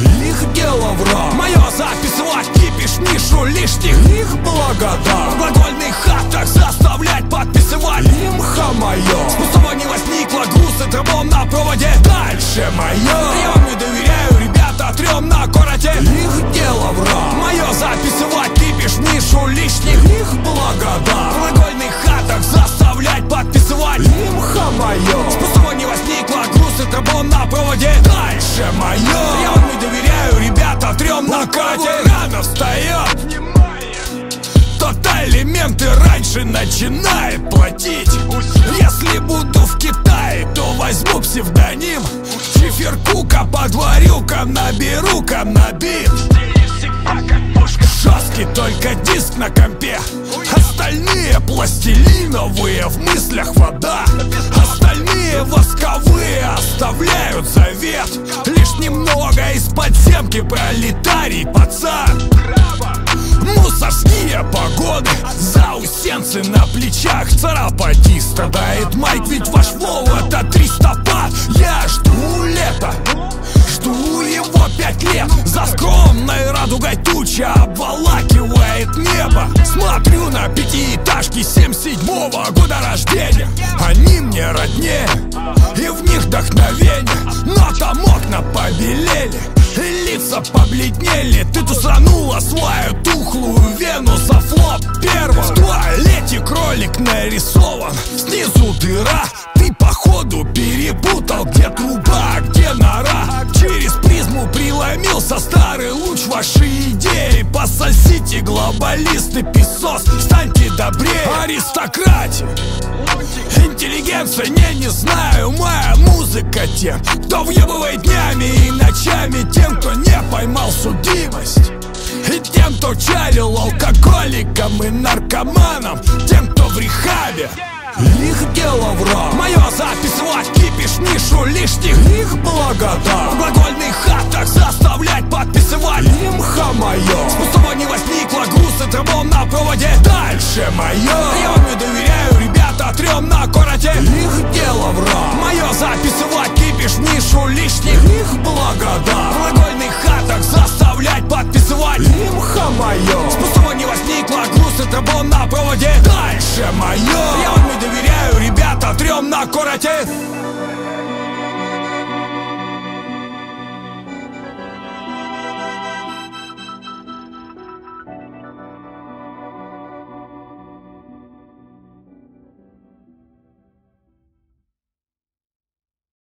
их дело враг. Мое записывать кипиш, нишу лишних их благода. В глагольных хатах заставлять подписывать им хамайо. С пустого не возникло, груз и тромбон на проводе. Дальше мое. Я вам не доверяю, ребята, трем на короте. Их дело враг. Мое записывать кипиш, нишу лишних их благода. В глагольных хатах заставлять подписывать им хамайо. С пустого не возникло, груз и тромбон на проводе. Дальше мое. Я вам не доверяю, ребята, трем на короте. Рано встает, то-то элементы раньше начинает платить. Если буду в Китае, то возьму псевдоним Чиферкука, подварю-ка, наберу-ка на бит. Жесткий только диск на компе. Остальные пластилиновые, в мыслях вода. Остальные восковые оставляют завет. Лишь немного из подземки пролетарий пацан. Мусорские погоды, заусенцы на плечах. Царапати страдает майк, ведь ваш флоу это 300 пат. Я жду лета, жду его 5 лет. За скромной радугой туча обволакивает небо. Смотрю на пятиэтажки 77-го года рождения. Они мне роднее, и в них вдохновение. Но там окна побелели, лица побледнели. Ты тусанула свою тухлую вену за флоп первым. В туалете кролик нарисован, снизу дыра. Ты походу перепутал, где труба, где нора. Через призму преломился старый луч вашей идеи. Пососите, глобалисты, песос, станьте добрее. Аристократия, интеллигенция, не знаю, моя музыка тем, кто въебывает днями и ночами. Тем, кто не поймал судимость, и тем, кто чалил алкоголикам и наркоманам. Тем, кто в рехабе, их дело враг. Мое записывать кипиш, нишу лишних их благода. В глагольных хатах заставлять подписывать им хамайо. С пустого не возникло, груз и тромбон на проводе. Дальше мое. Я вам не доверяю, ребята, трем на короте. Их дело враг. Мое записывать кипиш, нишу лишних их благода. В глагольных хатах заставлять подписывать им хамайо. С пустого не возникло, груз и тромбон на проводе. Дальше мое. Я вам не доверяю, ребята, трем на короте.